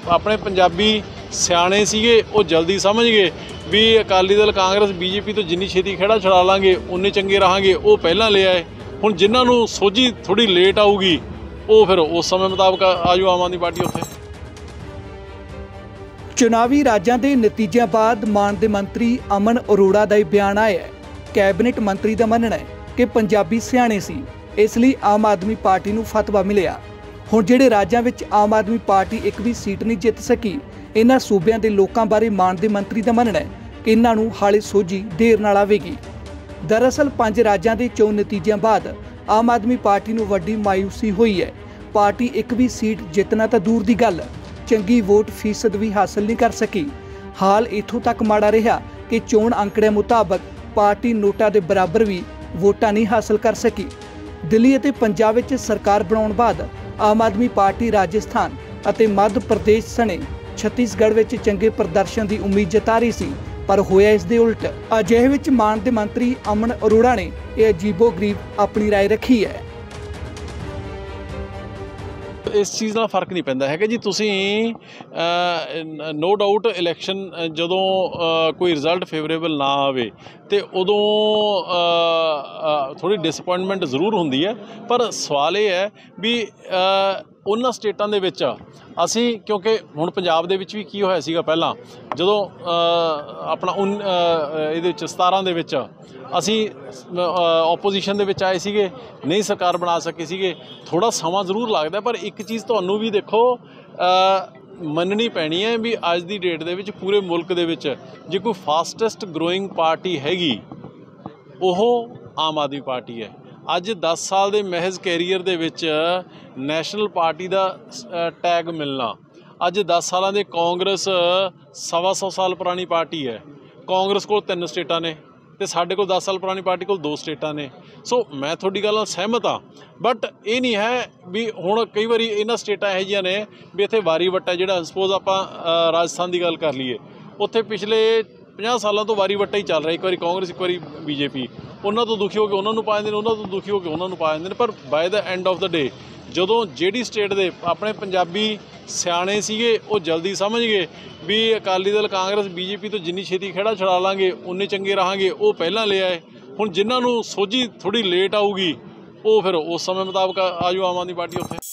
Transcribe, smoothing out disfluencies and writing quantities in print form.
ਆਪਣੇ ਪੰਜਾਬੀ ਸਿਆਣੇ ਸੀਗੇ ਉਹ ਜਲਦੀ ਸਮਝ गए भी अकाली दल कांग्रेस बीजेपी तो जिन्नी छेती खेड़ा छड़ा लांगे उन्ने चंगे रहांगे वो पहलां ले आए। हुण जिन्हां नूं सोझी थोड़ी लेट आऊगी वो फिर उस समय मुताबक आजू आम आदमी पार्टी उत्थे। चुनावी राजां दे नतीजिਆਂ बाद मान दे मंत्री अमन अरोड़ा ਦਾ ਬਿਆਨ ਆਇਆ ਹੈ। कैबिनेट मंत्री ਦਾ ਮੰਨਣਾ ਹੈ कि पंजाबी सियाणे सी इसलिए आम आदमी पार्टी नूं फतवा मिलिया। हुण जिहड़े राज्यां विच आम आदमी पार्टी एक भी सीट नहीं जित सकी, इन्हां सूबिਆਂ ਦੇ ਲੋਕਾਂ ਬਾਰੇ ਮਾਨ ਦੇ ਮੰਤਰੀ ਦਾ ਮੰਨਣਾ ਹੈ कि इन्हां नूं हाले सोझी देर नाल आवेगी। दरअसल 5 राज्यां ਦੇ ਚੋਣ ਨਤੀਜਿਆਂ ਬਾਅਦ आम आदमी पार्टी ਨੂੰ ਵੱਡੀ ਮਾयूसी ਹੋਈ ਹੈ। पार्टी एक भी सीट जितना तो दूर की गल, चंगी वोट फीसद भी हासिल नहीं कर सकी। हाल इत्थों तक माड़ा रहा कि चोण आंकड़े मुताबक पार्टी नोटा के बराबर भी वोटां नहीं हासिल कर सकी। दिल्ली और पंजाब विच सरकार बनाउण बाद आम आदमी पार्टी राजस्थान और मध्य प्रदेश सने छत्तीसगढ़ विच चंगे प्रदर्शन की उम्मीद जता रही सी, पर होया इस दे उल्ट। अजिहे विच मान दे मंत्री अमन अरोड़ा ने यह अजीबो गरीब अपनी राय रखी है। इस चीज़ नाल फर्क नहीं पैंदा है जी। तुसीं नो डाउट इलैक्शन जदों कोई रिजल्ट फेवरेबल ना आवे तो उदों थोड़ी डिसअपॉइंटमेंट जरूर होंदी है, पर सवाल ये है भी उन्हां स्टेटां दे विच असीं, क्योंकि हुण पंजाब दे विच भी की होया सीगा पहलां जदों अपना 17 दे विच असीं ओपोजिशन दे विच आए सीगे, नहीं सरकार बना सके सीगे। थोड़ा समा जरूर लगदा, पर एक चीज़ तुहानूं भी देखो मननी पैनी है भी अज दी डेट दे विच पूरे मुल्क दे विच जे कोई फास्टैसट ग्रोइंग पार्टी हैगी ओह आम आदमी पार्टी है। अज 10 साल के महज कैरीयर दे विच नैशनल पार्टी का टैग मिलना, अज 10 साल के कांग्रेस 125 साल पुरानी पार्टी है। कांग्रेस को 3 स्टेटां ने तो साढ़े को 10 साल पुरानी पार्टी को 2 स्टेटां ने। सो मैं थोड़ी गल नाल सहमत हाँ, बट ये नहीं है भी हुण कई बारी इन्हां स्टेटां इहो जिहियां ने भी इत्थे वारी वट्टा जिहड़ा सपोज आपां राजस्थान की गल कर लीए, उत्थे पिछले 50 सालों तो वारी वट्टा ही चल रहा, एक बारी कांग्रेस एक बारी बीजेपी, उन्होंने तो दुखी हो के उन्होंने पा देंगे, उन्होंने तो दुखी हो के उन्होंने पा देंगे। पर by the end of the day जदों जिहड़ी स्टेट दे अपने पंजाबी सियाणे सीगे वो जल्दी समझ गए भी अकाली दल कांग्रेस बीजेपी तो जिन्नी छेती खेड़ा छड़ा लांगे उन्ने चंगे रहांगे वो पहलां ले आए। हुण जिन्हां नूं सोझी थोड़ी लेट आऊगी वो फिर उस समय मुताबक आजू आम आदमी पार्टी उत्थे।